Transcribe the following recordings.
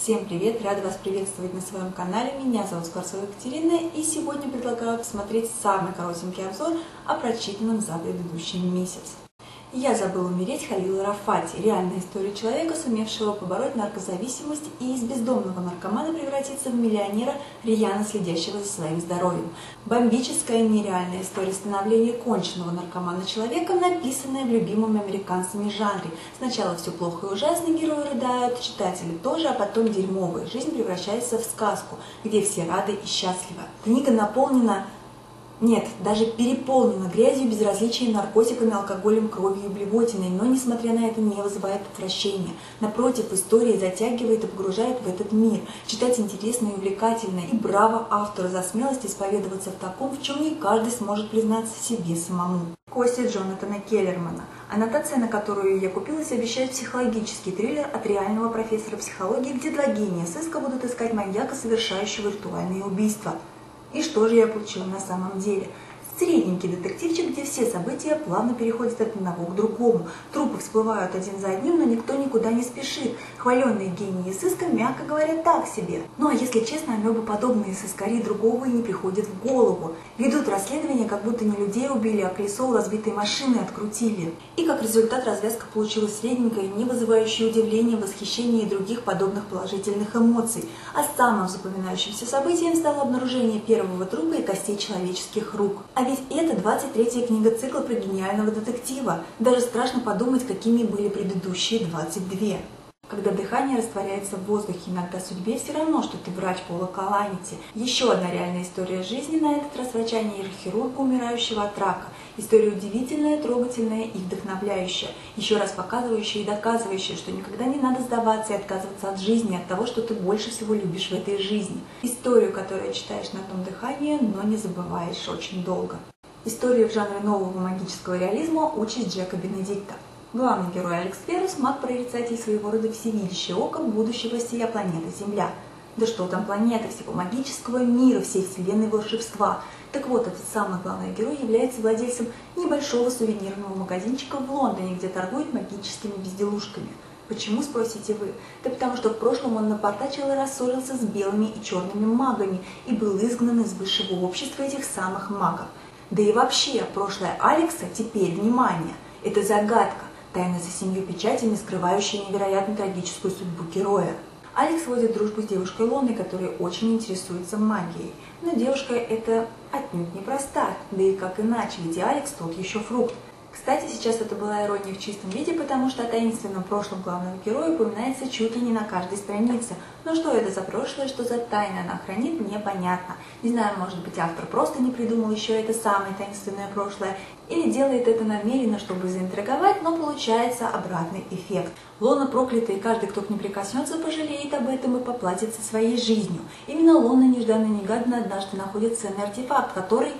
Всем привет! Рада вас приветствовать на своем канале. Меня зовут Скворцова Екатерина, и сегодня предлагаю посмотреть самый коротенький обзор о прочитанном за предыдущий месяц. «Я забыл умереть» Халила Рафати. Реальная история человека, сумевшего побороть наркозависимость и из бездомного наркомана превратиться в миллионера, рьяно следящего за своим здоровьем. Бомбическая нереальная история становления конченного наркомана человеком, написанная в любимом американцами жанре. Сначала все плохо и ужасно, герои рыдают, читатели тоже, а потом дерьмовая. Жизнь превращается в сказку, где все рады и счастливы. Книга наполнена... Нет, даже переполнена грязью, безразличием, наркотиками, алкоголем, кровью и блевотиной, но, несмотря на это, не вызывает отвращения. Напротив, история затягивает и погружает в этот мир. Читать интересно и увлекательно, и браво автору за смелость исповедоваться в таком, в чем не каждый сможет признаться себе самому. Кости Джонатана Келлермана. Аннотация, на которую я купилась, обещает психологический триллер от реального профессора психологии, где два гения сыска будут искать маньяка, совершающего ритуальные убийства. И что же я получила на самом деле? Средненький детективчик, где все события плавно переходят от одного к другому. Трупы всплывают один за одним, но никто никуда не спешит. Хваленные гении сыска, мягко говоря, так себе. Ну а если честно, амебоподобные сыскари другого и не приходят в голову. Ведут расследование, как будто не людей убили, а колесо у разбитой машины открутили. И как результат развязка получилась средненькая, не вызывающая удивления, восхищения и других подобных положительных эмоций. А самым запоминающимся событием стало обнаружение первого трупа и костей человеческих рук. А ведь это 23-я книга цикла про гениального детектива. Даже страшно подумать, какими были предыдущие 22. Когда дыхание растворяется в воздухе, иногда судьбе все равно, что ты врач Пола Каланити. Еще одна реальная история жизни, на этот раз врача-нейрохирурга, умирающего от рака. История удивительная, трогательная и вдохновляющая. Еще раз показывающая и доказывающая, что никогда не надо сдаваться и отказываться от жизни, от того, что ты больше всего любишь в этой жизни. Историю, которую читаешь на одном дыхании, но не забываешь очень долго. История в жанре нового магического реализма «Участь Джека Бенедикта». Главный герой Алекс Феррус – маг-прорицатель, своего рода всевидящее око будущего сия планеты Земля. Да что там планета, всего магического мира, всей вселенной волшебства. Так вот, этот самый главный герой является владельцем небольшого сувенирного магазинчика в Лондоне, где торгует магическими безделушками. Почему, спросите вы? Да потому что в прошлом он напортачил и рассорился с белыми и черными магами и был изгнан из высшего общества этих самых магов. Да и вообще, прошлое Алекса теперь, внимание, это загадка. Тайна за 7 печатями, скрывающая невероятно трагическую судьбу героя. Алекс водит дружбу с девушкой Лоной, которая очень интересуется магией. Но девушка эта отнюдь непроста, да и как иначе, ведь Алекс тот еще фрукт. Кстати, сейчас это была ирония в чистом виде, потому что о таинственном прошлом главного героя упоминается чуть ли не на каждой странице. Но что это за прошлое, что за тайна она хранит, непонятно. Не знаю, может быть, автор просто не придумал еще это самое таинственное прошлое, или делает это намеренно, чтобы заинтриговать, но получается обратный эффект. Лона проклята, и каждый, кто к ней прикоснется, пожалеет об этом и поплатится своей жизнью. Именно Лона нежданно-негаданно однажды находит ценный артефакт, который...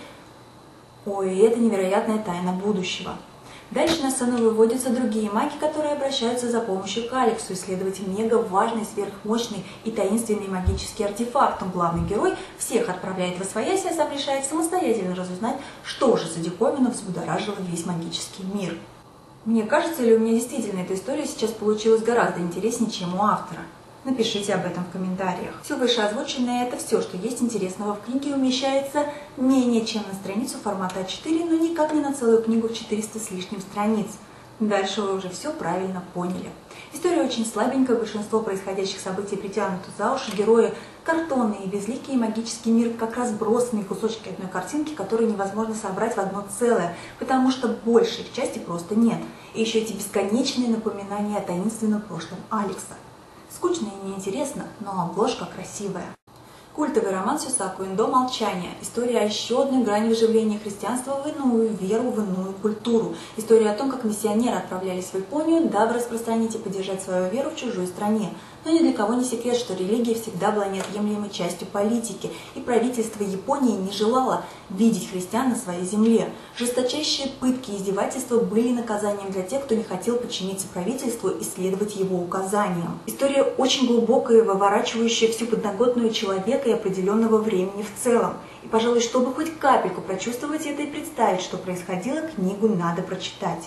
Ой, это невероятная тайна будущего. Дальше на сцену выводятся другие маги, которые обращаются за помощью к Алексу, исследовать мега важный, сверхмощный и таинственный магический артефакт. Но главный герой всех отправляет в освояси, а сам решает самостоятельно разузнать, что же за диковина взбудоражило весь магический мир. Мне кажется, или у меня действительно эта история сейчас получилась гораздо интереснее, чем у автора? Напишите об этом в комментариях. Все вышеозвученное – это все, что есть интересного в книге, умещается менее чем на страницу формата А4, но никак не на целую книгу в 400 с лишним страниц. Дальше вы уже все правильно поняли. История очень слабенькая, большинство происходящих событий притянуто за уши, герои картонные и безликие, магический мир как разбросанные кусочки одной картинки, которые невозможно собрать в одно целое, потому что большей их части просто нет. И еще эти бесконечные напоминания о таинственном прошлом Алекса. Скучно и неинтересно, но обложка красивая. Культовый роман Сюсаку Эндо «Молчание». История о еще одной грани вживления христианства в иную веру, в иную культуру. История о том, как миссионеры отправлялись в Японию, дабы распространить и поддержать свою веру в чужой стране. Но ни для кого не секрет, что религия всегда была неотъемлемой частью политики, и правительство Японии не желало видеть христиан на своей земле. Жесточайшие пытки и издевательства были наказанием для тех, кто не хотел подчиниться правительству и следовать его указаниям. История очень глубокая, выворачивающая всю подноготную человека и определенного времени в целом. И, пожалуй, чтобы хоть капельку прочувствовать это и представить, что происходило, книгу надо прочитать.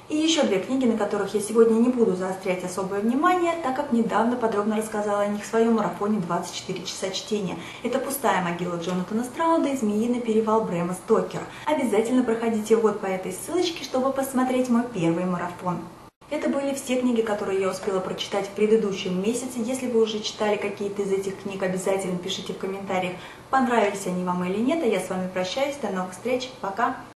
И еще две книги, на которых я сегодня не буду заострять особое внимание, так как недавно подробно рассказала о них в своем марафоне 24 часа чтения. Это «Пустая могила» Джонатана Страуда и «Змеиный перевал» Брэма Стокера. Обязательно проходите вот по этой ссылочке, чтобы посмотреть мой первый марафон. Это были все книги, которые я успела прочитать в предыдущем месяце. Если вы уже читали какие-то из этих книг, обязательно пишите в комментариях, понравились они вам или нет. А я с вами прощаюсь. До новых встреч. Пока!